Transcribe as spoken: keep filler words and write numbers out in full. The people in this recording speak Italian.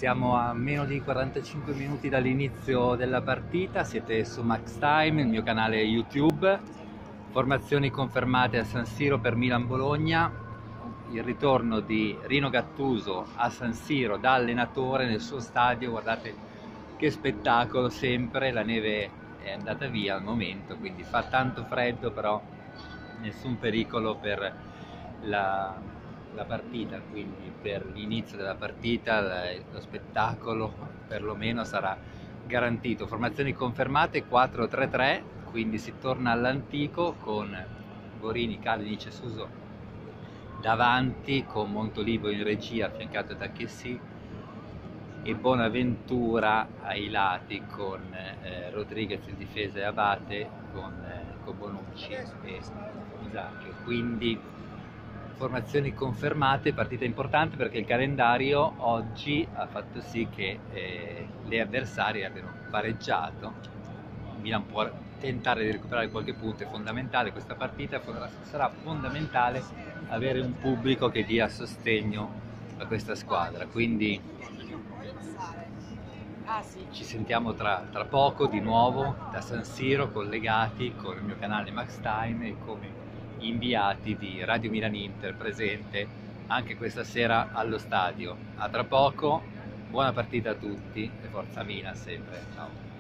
Siamo a meno di quarantacinque minuti dall'inizio della partita, siete su Max Time, il mio canale YouTube. Formazioni confermate a San Siro per Milan-Bologna, il ritorno di Rino Gattuso a San Siro da allenatore nel suo stadio. Guardate che spettacolo sempre, la neve è andata via al momento, quindi fa tanto freddo, però nessun pericolo per la, la partita, quindi per l'inizio della partita lo spettacolo perlomeno sarà garantito. Formazioni confermate quattro tre tre, quindi si torna all'antico con Borini, Kalinic e Suso davanti, con Montolivo in regia affiancato da Chessy e Bonaventura ai lati con eh, Rodriguez in difesa e Abate con, eh, con Bonucci e Musacchio. Quindi formazioni confermate, partita importante perché il calendario oggi ha fatto sì che eh, le avversarie abbiano pareggiato. Milan può tentare di recuperare qualche punto, è fondamentale questa partita, sarà fondamentale avere un pubblico che dia sostegno a questa squadra, quindi ci sentiamo tra, tra poco di nuovo da San Siro, collegati con il mio canale Max Time e come inviati di Radio Milan Inter, presente anche questa sera allo stadio. A tra poco, buona partita a tutti e forza Milan sempre, ciao!